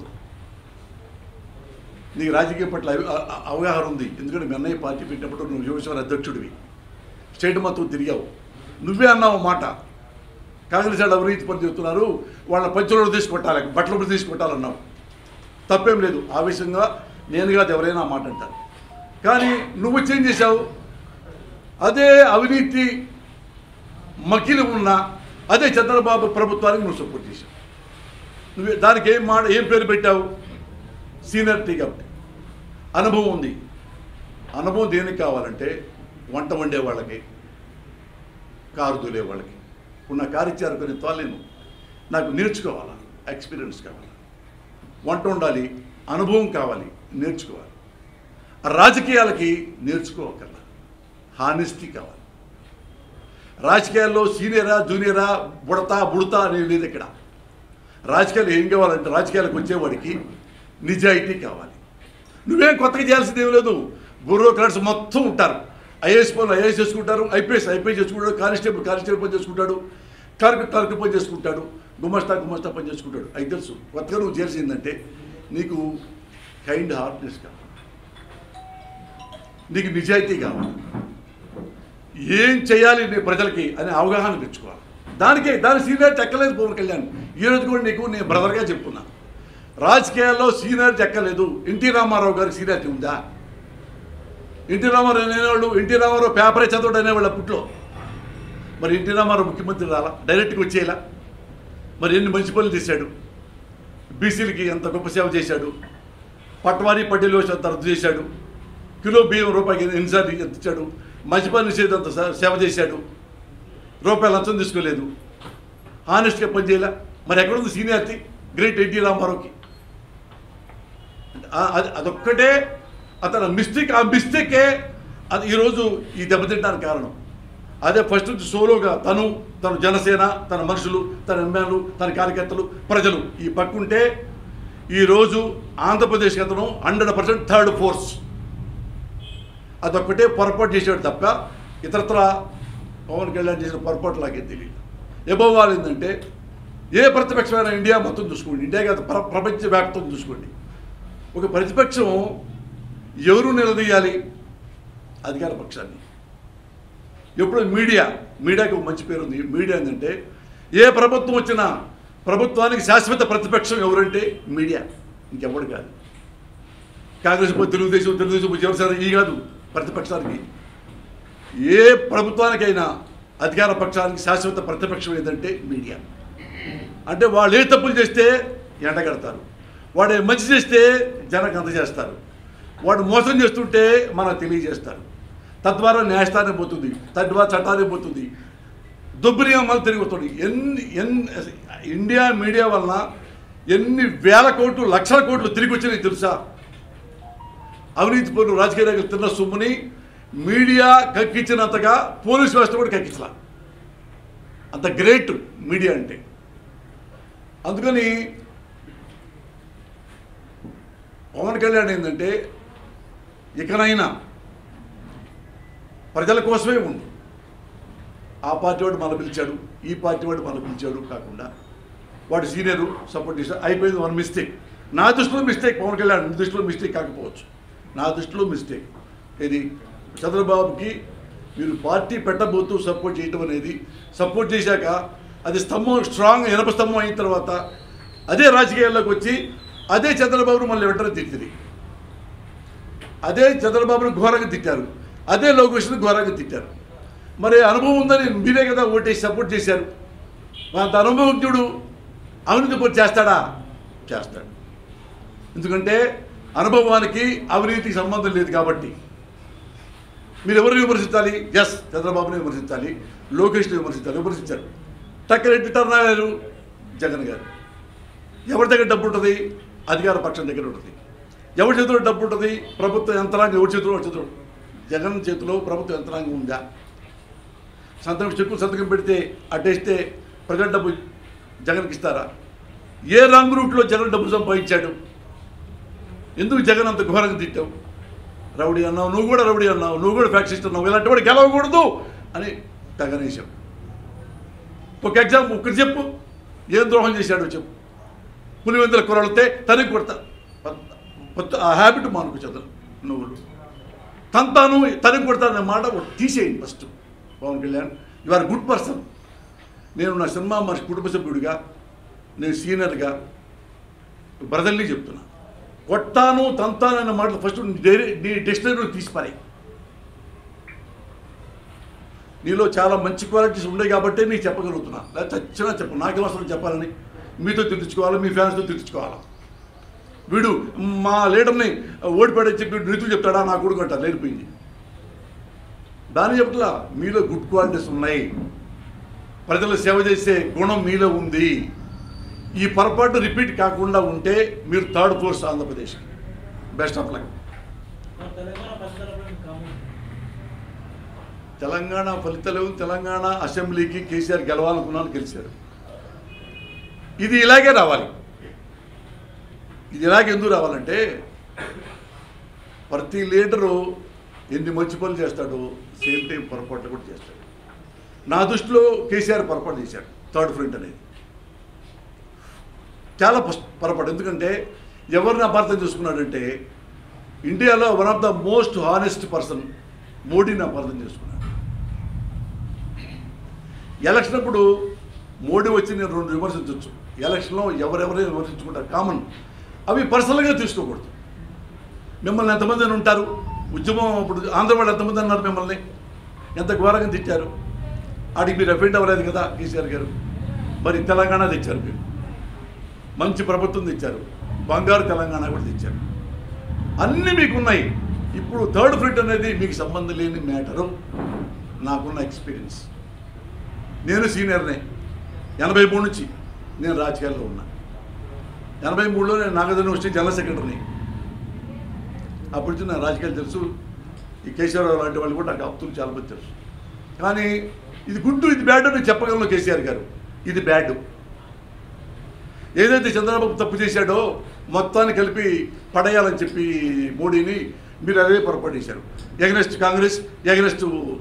నీకు రాజకీయ పట్ల అవగాహన ఉంది, ఎందుకంటే మీ అన్నయ్య పార్టీ పెట్టినప్పుడు నువ్వు యువసేన అధ్యక్షుడివి, స్టేట్ మొత్తం తిరిగావు. నువ్వే అన్నావు మాట, కాంగ్రెస్ వాళ్ళు అవినీతి పని చెప్తున్నారు, వాళ్ళ పంచులు తీసుకొట్టాలి, బట్టలు తీసుకొట్టాలన్నావు. తప్పేం లేదు, ఆవేశంగా నేను కాదు ఎవరైనా మాట అంటారు. కానీ నువ్వు చేంజ్ చేశావు. అదే అవినీతి మకిలి ఉన్న అదే చంద్రబాబు ప్రభుత్వానికి నువ్వు సపోర్ట్ చేశావు. నువ్వు దానికి ఏం పేరు పెట్టావు? సీనియరిటీ. కాబట్టి అనుభవం ఉంది. అనుభవం దేనికి కావాలంటే వంట వండే వాళ్ళకి, కారు దూలే వాళ్ళకి ఉన్న కారు ఇచ్చారు కొన్ని తోలేను, నాకు నేర్చుకోవాలా, ఎక్స్పీరియన్స్ కావాలి, వంట ఉండాలి, అనుభవం కావాలి, నేర్చుకోవాలి. రాజకీయాలకి నేర్చుకోవక్కర్లా, హానెస్టీ కావాలి. రాజకీయాల్లో సీనియరా జూనియరా బుడతా అనేది లేదు. ఇక్కడ రాజకీయాలు ఏం కావాలంటే రాజకీయాలకు వచ్చేవాడికి నిజాయితీ కావాలి. నువ్వేం కొత్తగా చేయాల్సింది ఏం లేదు. బ్యూరోక్రాట్స్ మొత్తం ఉంటారు. ఐఏఎస్ పనులు ఐఏఎస్ చేసుకుంటారు, ఐపీఎస్ చేసుకుంటాడు, కానిస్టేబుల్ పని చేసుకుంటాడు, క్లర్క్ పని చేసుకుంటాడు, గుమస్తా పని చేసుకుంటాడు. అది తెలుసు. కొత్తగా నువ్వు చేయాల్సిందంటే నీకు కైండ్ హార్ట్నెస్ కావాలి, నీకు నిజాయితీ కావాలి, ఏం చేయాలి నీ ప్రజలకి అనే అవగాహన తెచ్చుకోవాలి. దాని సీనియర్ ఎక్కలేదు పవన్ కళ్యాణ్. ఈరోజు కూడా నీకు నేను బ్రదర్గా చెప్తున్నా, రాజకీయాల్లో సీనియర్ ఎక్కలేదు. ఎన్టీ రామారావు గారికి సీనియారిటీ ఉందా? ఎన్టీ రామారావు అనేవాళ్ళు, ఎన్టీ రామారావు పేపరే చదవడం అనేవాళ్ళు అప్పట్లో. మరి ఎన్టీ రామారావు ముఖ్యమంత్రి రాలా, డైరెక్ట్గా వచ్చేలా. మరి ఎన్ని మంచి పనులు చేశాడు, బీసీలకి ఎంత గొప్ప సేవ చేశాడు, పట్వారీ పడ్డీలు అంత రద్దు చేశాడు, కిలో బియ్యం రూపాయికి ఎన్నిసార్లు ఎంత ఇచ్చాడు, మంచి పని చేసేదంత సేవ చేశాడు, రూపాయలు లంచం తీసుకోలేదు, హానెస్ట్గా పనిచేయాల. మరి ఎక్కడుంది సీనియారిటీ గ్రేట్ ఎన్టీ రామారావుకి? అదొక్కటే అతను మిస్టేక్. ఆ మిస్టేకే అది ఈరోజు ఈ దెబ్బతింటానికి కారణం. అదే ఫస్ట్ నుంచి సోలోగా తన జనసేన, తన మనుషులు, తన ఎమ్మెల్యేలు, తన కార్యకర్తలు, ప్రజలు ఈ పక్కుంటే ఈరోజు ఆంధ్రప్రదేశ్కి అతను 100% థర్డ్ ఫోర్స్. అదొక్కటే పొరపాటు చేసాడు తప్ప ఇతరత్ర పవన్ కళ్యాణ్ చేసిన పొరపాటు లాగే తెలియదు. ఎబోవాల్ ఏంటంటే ఏ ప్రతిపక్షమైన ఇండియా మొత్తం చూసుకోండి, ఇండియా కాదు ప్రపంచవ్యాప్తం చూసుకోండి. ఒక ప్రతిపక్షం ఎవరు నిలదీయాలి? అధికార పక్షాన్ని. ఎప్పుడు మీడియాకి ఒక మంచి పేరు ఉంది. మీడియా ఏంటంటే ఏ ప్రభుత్వం వచ్చినా ప్రభుత్వానికి శాశ్వత ప్రతిపక్షం ఎవరంటే మీడియా, ఇంకెవడు కాదు. కాంగ్రెస్ తెలుగుదేశం జనసేన ఈ కాదు. ప్రతిపక్షానికి ఏ ప్రభుత్వానికైనా అధికార పక్షానికి శాశ్వత ప్రతిపక్షం ఏదంటే మీడియా. అంటే వాళ్ళు ఏ తప్పులు చేస్తే ఎండగడతారు, వాడు మంచి చేస్తే జనకు అందజేస్తారు, వాడు మోసం చేస్తుంటే మనకు తెలియజేస్తారు. తద్వారా న్యాయస్థానం పోతుంది, తద్వారా చట్టానికి పోతుంది, దుర్వినియోగాలు తిరుగుతుంది. ఇండియా మీడియా వలన ఎన్ని వేల కోట్లు లక్షల కోట్లు తిరిగి వచ్చినాయి తెలుసా? అవినీతి పనులు రాజకీయ నాయకులు తిన్న సొమ్ముని మీడియా కక్కించినంతగా పోలీసు వ్యవస్థ కూడా కక్కించలా. అంత గ్రేట్ మీడియా అంటే. అందుకని పవన్ కళ్యాణ్ ఏంటంటే ఇకనైనా ప్రజల కోసమే ఉండు. ఆ పార్టీ వాడు మన పిలిచాడు, ఈ పార్టీ వాడు మన పిలిచాడు కాకుండా వాడు సీనియరు సపోర్ట్ చేశాడు, అయిపోయింది. One mistake. నా దృష్టిలో మిస్టేక్, పవన్ కళ్యాణ్ దృష్టిలో మిస్టేక్ కాకపోవచ్చు, నా దృష్టిలో మిస్టేక్. ఇది చంద్రబాబుకి మీరు పార్టీ పెట్టబోతూ సపోర్ట్ చేయటం అనేది, సపోర్ట్ చేశాక అది స్ట్రాంగ్ ఎనప స్తంభం అయిన తర్వాత అదే రాజకీయాల్లోకి వచ్చి అదే చంద్రబాబును మళ్ళీ వెంటనే తిరిగి అదే చంద్రబాబును ఘోరంగా తిట్టారు, అదే లోకేష్ను ఘోరంగా తిట్టారు. మరి అనుభవం ఉందని మీరే కదా ఓటేసి సపోర్ట్ చేశారు. అంత అనుభవజ్ఞుడు అవినీతి పోటీ చేస్తాడా? చేస్తాడు. ఎందుకంటే అనుభవానికి అవినీతికి సంబంధం లేదు కాబట్టి. మీరు ఎవరిని విమర్శించాలి? ఎస్, చంద్రబాబుని విమర్శించాలి, లోకేష్ని విమర్శించాలి. విమర్శించారు. టక్కరెడ్డి టర్న్ అయ్యారు జగన్ గారు. ఎవరి దగ్గర డబ్బు ఉంటుంది? అధికార పక్షం దగ్గర ఉంటుంది. ఎవరి చేతిలో డబ్బు ఉంటుంది? ప్రభుత్వ యంత్రాంగం. ఎవరి చేతిలో? జగన్ చేతిలో ప్రభుత్వ యంత్రాంగం ఉందా? సంతకం పెడితే అడ్డేస్తే ప్రజల డబ్బు జగన్కి ఇస్తారా? ఏ రాంగ్ రూట్లో జగన్ డబ్బు సంపాదించాడు? ఎందుకు జగన్ అంత ఘోరంగా తిట్టావు? రౌడీ అన్నావు, నువ్వు కూడా రౌడీ అన్నావు, నువ్వు కూడా ఫ్యాక్సిస్ట్ అన్నావు, ఇలాంటి వాడు గెలవకూడదు అని తగనేశావు. ఒక ఎగ్జాంపుల్ ఒక్కటి చెప్పు, ఏం ద్రోహం చేశాడో చెప్పు. పులివెందుల కురలితే తనకి కొడతా, ఆ హ్యాబిట్ మానుకు చదువు. నువ్వు తంతాను తనకి కొడతాననే మాట తీసేయండి first. Pavan Kalyan, you are good person. నేను నా సినిమా మనిషి కుటుంబ సభ్యుడిగా, నేను సీనియర్గా బ్రదర్లీ చెప్తున్నా, కొట్టాను తంతాను అనే మాటలు ఫస్ట్ నీ డిక్షనరీలో తీసిపారాయి. నీలో చాలా మంచి క్వాలిటీస్ ఉన్నాయి కాబట్టి నీకు చెప్పగలుగుతున్నా, లేదా చచ్చినా చెప్పు. నాకేం అవసరం చెప్పాలని? మీతో తిట్టించుకోవాలి, మీ ఫ్యాన్స్తో తిట్టించుకోవాలా? వీడు మా లీడర్ని ఓడిపడని చెప్పి నీతులు చెప్తాడా? నా కొడుకు అంటారు, లేనిపోయింది. దాని చెప్పట్లా, మీలో గుడ్ క్వాలిటీస్ ఉన్నాయి, ప్రజలు సేవ చేసే గుణం మీలో ఉంది. ఈ పొరపాటు రిపీట్ కాకుండా ఉంటే మీరు థర్డ్ ఫోర్స్ ఆంధ్రప్రదేశ్కి. Best of luck. తెలంగాణ ఫలితాలు, తెలంగాణ అసెంబ్లీకి కేసీఆర్ గెలవాలనుకున్నాను, గెలిచారు. ఇది ఇలాగే రావాలి. ఇది ఇలాగే ఎందుకు రావాలంటే, ప్రతి లీడరు ఎన్ని మంచి పనులు చేస్తాడో సేమ్ టైం పొరపాట్లు కూడా చేస్తాడు. నా దృష్టిలో కేసీఆర్ పొరపాటు చేశాడు. థర్డ్ ఫ్రంట్ అనేది చాలా పొరపాటు. ఎందుకంటే ఎవరిని అపార్థం చేసుకున్నాడంటే, ఇండియాలో one of the most honest person మోడీని అపార్థం చేసుకున్నాడు. ఎలక్షన్ అప్పుడు మోడీ వచ్చి నేను 2 విమర్శించవచ్చు. ఎలక్షన్లో ఎవరెవరైనా విమర్శించుకుంటారు, కామన్. అవి పర్సనల్గా తీసుకోకూడదు. మిమ్మల్ని ఎంతమంది అని ఉంటారు? ఉద్యమం అప్పుడు ఆంధ్రవాళ్ళు ఎంతమంది అన్నారు మిమ్మల్ని? ఎంత ఘోరంగా తిట్టారు? ఆడికి మీరు అఫెండ్ అవ్వలేదు కదా కేసీఆర్ గారు. మరి తెలంగాణ తెచ్చారు, మీరు మంచి ప్రభుత్వం తెచ్చారు, బంగారు తెలంగాణ కూడా తెచ్చారు, అన్నీ మీకున్నాయి. ఇప్పుడు థర్డ్ ఫ్రంట్ అనేది మీకు సంబంధం లేని మ్యాటరు. నాకున్న ఎక్స్పీరియన్స్, నేను సీనియర్నే. 83 నుంచి నేను రాజకీయాల్లో ఉన్నా. 83లో నేను నాగార్జున యూనివర్సిటీ జనరల్ సెక్రటరీని. అప్పటి నుంచి నా రాజకీయాలు తెలుసు. ఈ కేసీఆర్ లాంటి వాళ్ళు కూడా నాకు అప్తులు చాలా మంది తెలుసు. కానీ ఇది గుడ్, ఇది బ్యాడ్ అని చెప్పగలను కేసీఆర్ గారు. ఇది బ్యాడ్. ఏదైతే చంద్రబాబు తప్పు చేశాడో మొత్తాన్ని కలిపి పడేయాలని చెప్పి మోడీని, మీరు అదే పొరపాటు చేశారు. Against Congress, against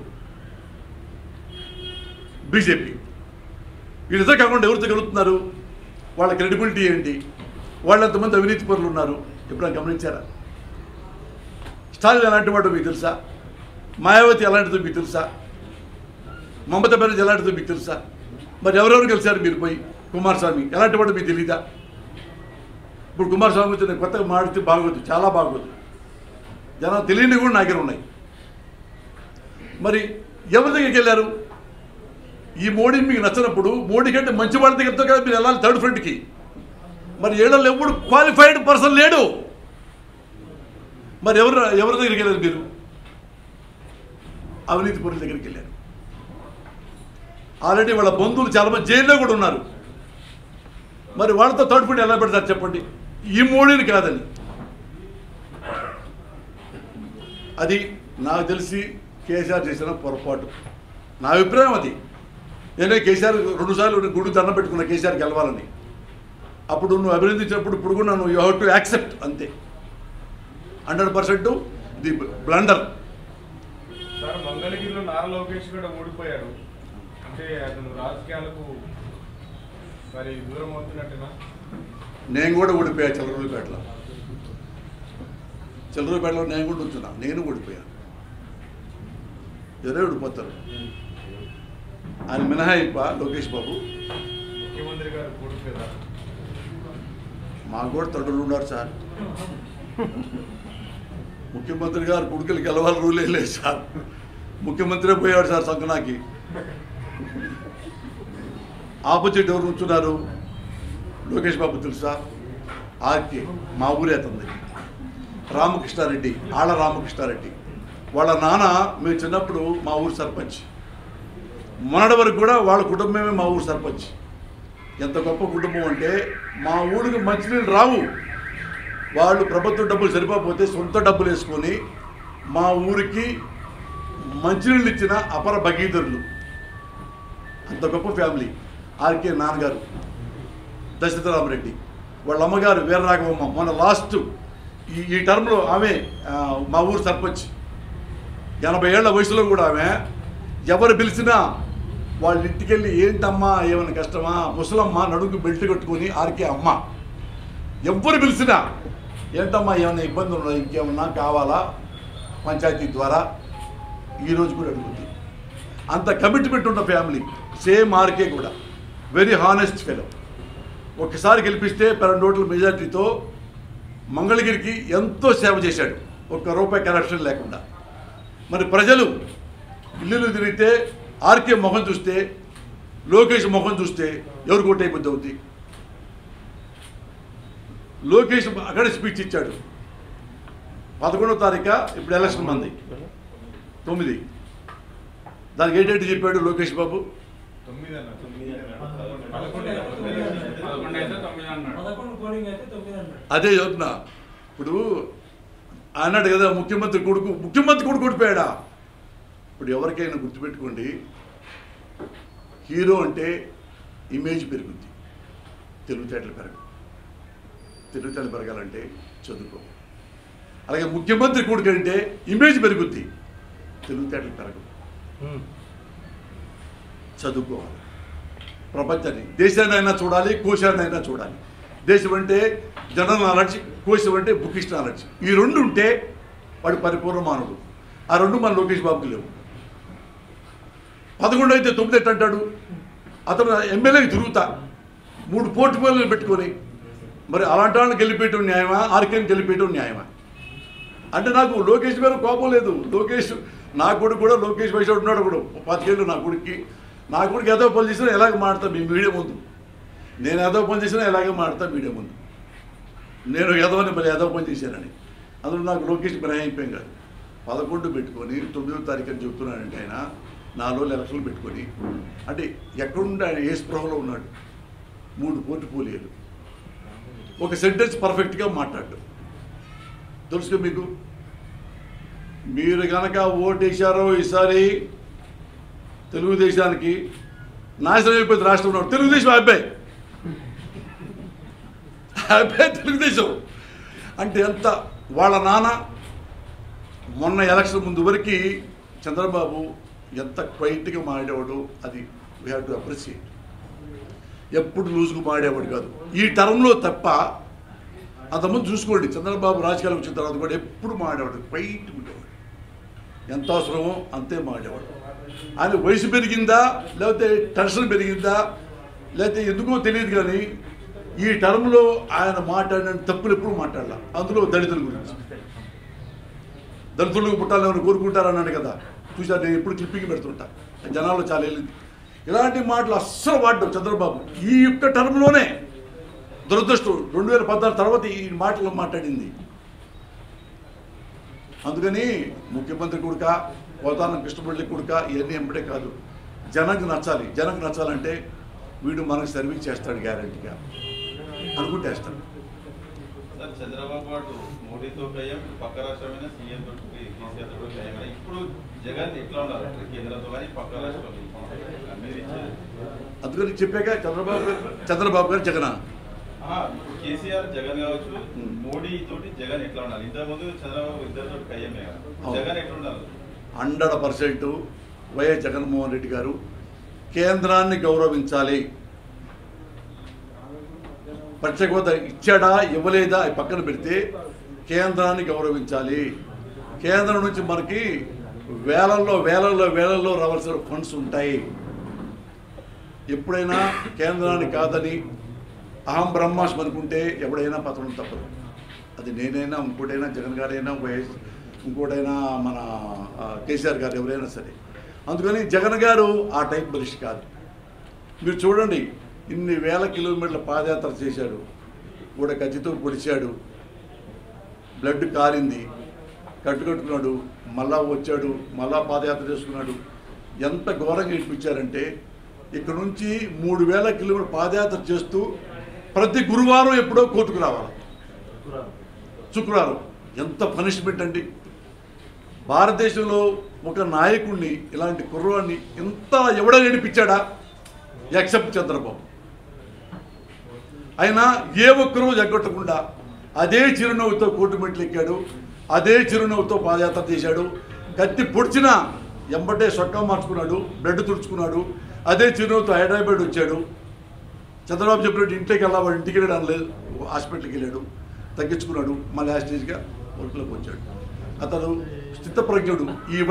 BJP. వీళ్ళిద్దరు కాకుండా ఎవరితో గెలుస్తున్నారు? వాళ్ళ క్రెడిబిలిటీ ఏంటి? వాళ్ళు ఎంతమంది అవినీతి పరులు ఉన్నారు? ఎప్పుడైనా గమనించారా? స్టాలిన్ ఎలాంటి వాడు మీకు తెలుసా? మాయావతి ఎలాంటిదో మీకు తెలుసా? మమతా బెనర్జీ ఎలాంటిదో మీకు తెలుసా? మరి ఎవరెవరు గెలిచారు మీరు పోయి? కుమారస్వామి ఎలాంటి వాడు మీకు తెలీదా? ఇప్పుడు కుమారస్వామి వచ్చి నేను కొత్తగా మాడితే బాగోదు, చాలా బాగోదు. జనం తెలియని కూడా నా దగ్గర ఉన్నాయి. మరి ఎవరి దగ్గరికి వెళ్ళారు? ఈ మోడీ మీకు నచ్చినప్పుడు మోడీ కంటే మంచి వాళ్ళ దగ్గరతో కదా మీరు వెళ్ళాలి థర్డ్ ఫ్రంట్కి. మరి ఏడల్లో ఎప్పుడు క్వాలిఫైడ్ పర్సన్ లేడు. మరి ఎవరి దగ్గరికి వెళ్ళారు మీరు? అవినీతి పరుల దగ్గరికి వెళ్ళారు. ఆల్రెడీ వాళ్ళ బంధువులు చాలామంది జైల్లో కూడా ఉన్నారు. మరి వాళ్ళతో థర్డ్ ఫ్రంట్ ఎలా పెడతారు చెప్పండి? ఈ మోడీని కాదని. అది నాకు తెలిసి కేసీఆర్ చేసిన పొరపాటు. నా అభిప్రాయం అది. నేనే కేసీఆర్ 2 సార్లు గుడి దండం పెట్టుకున్నా కేసీఆర్ గెలవాలని. అప్పుడు నువ్వు అభినందించినప్పుడు ఇప్పుడు కూడా నువ్వు యూ హ్యావ్ టు యాక్సెప్ట్, అంతే. 100% ది బ్లండర్. సార్, మంగళగిరిలో నారా లోకేష్ కూడా ఓడిపోయాడు అంటే అతను రాజకీయాలకు మరి దూరం అవుతున్నట్టుగా. నేను కూడా ఓడిపోయా చిల్లరూరుపేటలో. చిల్లరూరుపేటలో నేను కూడా ఉంచున్నా. నేను ఓడిపోయాను. ఎవరే ఓడిపోతారు? ఆయన మినహాయింప లోకేష్ బాబు. ముఖ్యమంత్రి గారు ఓడిపోయారు. మాకు కూడా తొడలు ఉన్నారు సార్. ముఖ్యమంత్రి గారు కొడుకులు గెలవాలి రూలే లేదు సార్. ముఖ్యమంత్రి పోయాడు సార్ సంకనాకి. ఆపోజిట్ ఎవరు కూర్చున్నారు? లోకేష్ బాబు తెలుసా? ఆర్కే మా ఊరే అతనిది. రామకృష్ణారెడ్డి, ఆళ్ళ రామకృష్ణారెడ్డి వాళ్ళ నాన్న మేము చిన్నప్పుడు మా ఊరు సర్పంచ్. మొన్నటి వరకు కూడా వాళ్ళ కుటుంబమే మా ఊరు సర్పంచ్. ఎంత గొప్ప కుటుంబం అంటే మా ఊరికి మంచినీళ్ళు రావు, వాళ్ళు ప్రభుత్వ డబ్బులు సరిపోతే సొంత డబ్బులు వేసుకొని మా ఊరికి మంచినీళ్ళు ఇచ్చిన అపర భగీధరులు. అంత గొప్ప ఫ్యామిలీ. ఆర్కే నాన్నగారు దశరథరామరెడ్డి, వాళ్ళ అమ్మగారు వీరరాఘవమ్మ. మొన్న లాస్ట్ ఈ టర్మ్లో ఆమె మా ఊరు సర్పంచ్. 80 ఏళ్ల వయసులో కూడా ఆమె ఎవరు పిలిచినా వాళ్ళ ఇంటికి వెళ్ళి ఏంటమ్మా ఏమైనా కష్టమా, ముసలమ్మ నడుగు బెల్ట్ కట్టుకొని ఆర్కే అమ్మ. ఎవరు పిలిచినా ఏంటమ్మా ఏమైనా ఇబ్బంది ఉన్నా, ఇంకేమన్నా కావాలా పంచాయతీ ద్వారా ఈరోజు కూడా అడుగుతుంది. అంత కమిట్మెంట్ ఉన్న ఫ్యామిలీ. సేమ్ ఆర్కే కూడా వెరీ హానెస్ట్ ఫెలో. ఒక్కసారి గెలిపిస్తే 12 ఓట్ల మెజార్టీతో మంగళగిరికి ఎంతో సేవ చేశాడు, ₹1 కరప్షన్ లేకుండా. మరి ప్రజలు ఇల్లు తిరిగితే ఆర్కే మొహం చూస్తే, లోకేష్ మొహం చూస్తే ఎవరు కొట్టేయబుద్ధి అవుతుంది? లోకేష్ అక్కడ స్పీచ్ ఇచ్చాడు 11వ తారీఖు. ఇప్పుడు ఎలక్షన్ మంది 9. దానికి ఏంటంటే చెప్పాడు లోకేష్ బాబు? అదే చెప్తున్నా. ఇప్పుడు అన్నాడు కదా ముఖ్యమంత్రి కొడుకు ఓడిపోయాడా? ఇప్పుడు ఎవరికైనా గుర్తుపెట్టుకోండి, హీరో అంటే ఇమేజ్ పెరుగుద్ది, తెలివితేటలు పెరగవు. తెలివితేటలు పెరగాలంటే చదువుకో. అలాగే ముఖ్యమంత్రి కొడుకు అంటే ఇమేజ్ పెరుగుద్ది, తెలివితేటలు పెరగవు. చదువుకోవాలి. ప్రపంచాన్ని, దేశాన్ని అయినా చూడాలి, కోశాన్ని అయినా చూడాలి. దేశం అంటే జనరల్ నాలెడ్జ్, కోశం అంటే బుకిష్ నాలెడ్జ్. ఈ 2 ఉంటే వాడు పరిపూర్ణ మానవుడు. ఆ 2 మన లోకేష్ బాబుకి లేవు. 11 అయితే 9 ఎట్టు అంటాడు? అతను ఎమ్మెల్యేకి తిరుగుతా 3 పోర్టుఫోలియోలు పెట్టుకొని. మరి అలాంటి వాళ్ళని గెలిపేయటం న్యాయమా, ఆర్కేని గెలిపేయటం న్యాయమా? అంటే నాకు లోకేష్ మీద కోపం లేదు. లోకేష్ నా కొడుకు కూడా లోకేష్ వయసు ఉన్నాడు కూడా 25 ఏళ్ళు. నా కొడుకు ఏదో పని చేసినా ఎలాగ మాడతా మీ మీడియా ముందు. నేను ఏదో పని చేసినా ఎలాగే మాడతా మీడియా ముందు. నేను ఏదోని మరి ఏదో పని చేశానని. అందులో నాకు లోకేష్ మినహాయింపేం కాదు. 11 పెట్టుకొని 9వ తారీఖు అని చెప్తున్నానంటే ఆయన 4 రోజులు ఎలక్షన్లు పెట్టుకొని, అంటే ఎక్కడుంటే ఆయన ఏ స్పృహలో ఉన్నాడు? 3 పోర్టుఫోలియోలు, ఒక సెంటెన్స్ పర్ఫెక్ట్గా మాట్లాడు. తెలుసు మీకు? మీరు కనుక ఓటేశారో ఈసారి తెలుగుదేశానికి, నాశనం అయిపోయింది రాష్ట్రం ఉన్నాడు. తెలుగుదేశం అబ్బాయి తెలుగుదేశం అంటే ఎంత? వాళ్ళ నాన్న మొన్న ఎలక్షన్ ముందు వరకు చంద్రబాబు ఎంత క్వైట్గా మాడేవాడు, అది వీ హ్యావ్ టు అప్రిషియేట్. ఎప్పుడు లూజ్గా మాడేవాడు కాదు. ఈ టర్మ్లో తప్ప అంతకుముందు చూసుకోండి, చంద్రబాబు రాజకీయాలకు వచ్చిన తర్వాత కూడా ఎప్పుడు మాడేవాడు, క్వైట్ ఉండేవాడు. ఎంత అవసరమో అంతే మాడేవాడు. ఆయన వయసు పెరిగిందా, లేకపోతే టెన్షన్ పెరిగిందా, లేకపోతే ఎందుకో తెలియదు, కానీ ఈ టర్మ్లో ఆయన మాట్లాడిన తప్పులు ఎప్పుడు మాట్లాడాల. అందులో దళితుల గురించి, దళితులకు పుట్టాలని కోరుకుంటారన్నాడు కదా, చూసారు. నేను ఎప్పుడు క్లిప్పింగ్ పెడుతుంటా, జనాల్లో చాలా వెళ్ళింది. ఇలాంటి మాటలు అస్సలు వాడడం చంద్రబాబు ఈ యొక్క టర్మ్లోనే. దురదృష్టం 2014 తర్వాత ఈ మాటలు మాట్లాడింది. అందుకని ముఖ్యమంత్రి కొడుక, పోతానం కృష్ణమురళి కొడుక, ఇవన్నీ ఎంబడే కాదు, జనానికి నచ్చాలి. జనానికి నచ్చాలంటే వీడు మనకు సర్వీస్ చేస్తాడు గ్యారెంటీగా అనుకుంటే వేస్తాడు. చంద్రబాబు పాటు మోడీతో ఖాయం, పక్క రాష్ట్రమైన సీఎం తోటి కేసీఆర్ తోటి ఖాయం. ఇప్పుడు జగన్ ఎట్లా ఉన్నారు కేంద్రంతో కానీ పక్క రాష్ట్రంలో? అందుకని చెప్పాక చంద్రబాబు గారు జగన్ కేసీఆర్ జగన్ కావచ్చు, మోడీ తోటి జగన్ ఎట్లా ఉండాలి? ఇంతకుముందు చంద్రబాబు ఇద్దరితో ఖాయమే కదా, జగన్ ఎట్లా ఉండాలి? 100% వైఎస్ జగన్మోహన్ రెడ్డి గారు కేంద్రాన్ని గౌరవించాలి. ప్రత్యేక హోదా ఇచ్చాడా ఇవ్వలేదా అది పక్కన పెడితే కేంద్రాన్ని గౌరవించాలి. కేంద్రం నుంచి మనకి వేలల్లో రావాల్సిన ఫండ్స్ ఉంటాయి. ఎప్పుడైనా కేంద్రాన్ని కాదని అహం బ్రహ్మాస్మి అనుకుంటే ఎవడైనా పతనం తప్పదు. అది నేనైనా ఇంకోటైనా జగన్ గారైనా వైఎస్ ఇంకోటైనా మన కేసీఆర్ గారు ఎవరైనా సరే. అందుకని జగన్ గారు ఆ టైప్ మనిషి కాదు. మీరు చూడండి, ఇన్ని వేల కిలోమీటర్ల పాదయాత్ర చేశాడు, కూడా కత్తితో పొడిచాడు, బ్లడ్ కారింది, కట్టుకున్నాడు, మళ్ళా వచ్చాడు, మళ్ళా పాదయాత్ర చేసుకున్నాడు. ఎంత ఘోరంగా ఇప్పించారంటే ఇక్కడ నుంచి 3000 కిలోమీటర్ పాదయాత్ర చేస్తూ ప్రతి గురువారం ఎప్పుడో కోర్టుకు రావాలి, శుక్రవారం. ఎంత పనిష్మెంట్ అండి! భారతదేశంలో ఒక నాయకుడిని, ఇలాంటి కుర్రవాడిని ఎంత ఎవడ నడిపించాడా ఎక్సెప్ట్ చంద్రబాబు. అయినా ఏ ఒక్కరూ జగ్గొట్టకుండా అదే చిరునవ్వుతో కోర్టు మెట్లు ఎక్కాడు, అదే చిరునవ్వుతో పాదయాత్ర చేశాడు. కత్తి పొడిచినా ఎంబటే సొక్కా మార్చుకున్నాడు, బ్లడ్ తుడుచుకున్నాడు, అదే చిరునవ్వుతో హైదరాబాద్ వచ్చాడు. చంద్రబాబు చెప్పినట్టు ఇంట్లోకి వెళ్ళాడు, ఇంటికి వెళ్ళడం లేదు, హాస్పిటల్కి వెళ్ళాడు, తగ్గించుకున్నాడు, మళ్ళీ ఆ స్టేజ్గా వర్క్లోకి వచ్చాడు. అతను స్థితప్రజ్ఞుడు.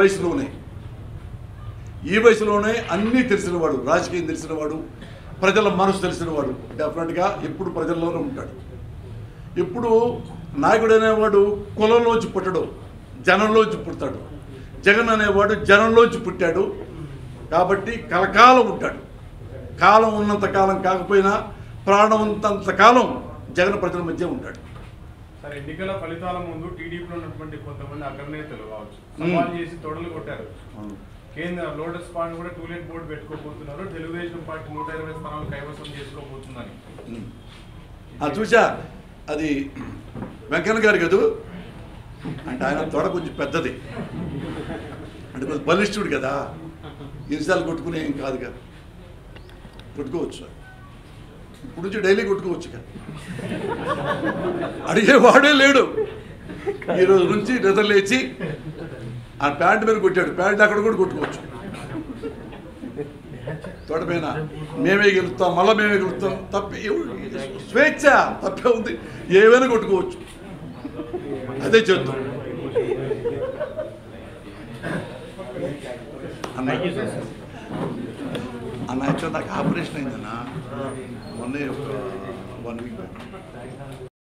ఈ వయసులోనే అన్నీ తెలిసినవాడు, రాజకీయం తెలిసినవాడు, ప్రజల మనసు తెలిసినవాడు. డెఫినెట్గా ఎప్పుడు ప్రజల్లోనే ఉంటాడు. ఎప్పుడు నాయకుడు అనేవాడు కులంలోంచి పుట్టడు, జనంలోంచి పుడతాడు. జగన్ అనేవాడు జనంలోంచి పుట్టాడు కాబట్టి కలకాలం ఉంటాడు. కాలం ఉన్నంత కాలం కాకపోయినా ప్రాణం ఉన్నంత కాలం జగన్ ప్రజల మధ్య ఉంటాడు. సరే, ఎన్నికల ఫలితాల ముందు టీడీపీలో ఉన్నటువంటి కొంతమంది అగ్రనేతలు కావచ్చు సవాల్ చేసి తొడలు కొట్టారు. కేంద్ర లోటస్ పాండ్ కూడా టూలెట్ బోర్డు పెట్టుకోబోతున్నారు, తెలుగుదేశం పార్టీ 120 స్థానాలు కైవసం చేసుకోబోతుందని. చూసా, అది వెంకన్న గారు కదా, అంటే ఆయన తొడ కొంచెం పెద్దది, అంటే కొంచెం బలిష్ఠుడు కదా, ఇరిసాలు కొట్టుకునే ఏం కాదు కదా, కొట్టుకోవచ్చు. ఇప్పుడు నుంచి డైలీ కొట్టుకోవచ్చు కదా, అడిగేవాడే లేడు. ఈరోజు నుంచి నిద్ర లేచి ఆ ప్యాంట్ మీద కొట్టాడు, ప్యాంట్ అక్కడ కూడా కొట్టుకోవచ్చు. తోటపైన మేమే గెలుస్తాం, మళ్ళీ మేమే గెలుస్తాం, తప్పే, స్వేచ్ఛ, తప్పే ఉంది, ఏమైనా కొట్టుకోవచ్చు. అదే చేద్దాం. అన్న యాక్చువల్ నాకు ఆపరేషన్ అయిందన్న మొన్నే ఒక 1 వీక్.